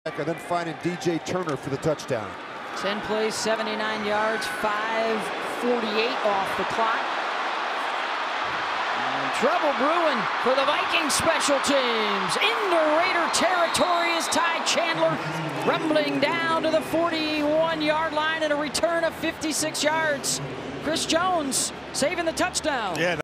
And then finding DJ Turner for the touchdown. 10 plays, 79 yards, 5:48 off the clock. And trouble brewing for the Vikings special teams. Into Raider territory is Chandler, rumbling down to the 41-yard line and a return of 56 yards. Chris Jones saving the touchdown. Yeah.